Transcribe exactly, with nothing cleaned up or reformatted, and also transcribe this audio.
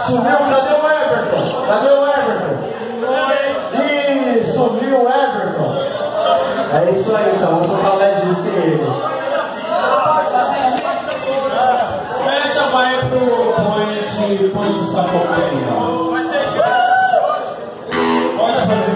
Sumiu, cadê o Everton? Cadê o Everton? Ih, sumiu o Everton. É isso aí, então, vamos tocar o Lezinho sem ele. Essa vai pro Ponte, Ponte Sacopeira. Pode fazer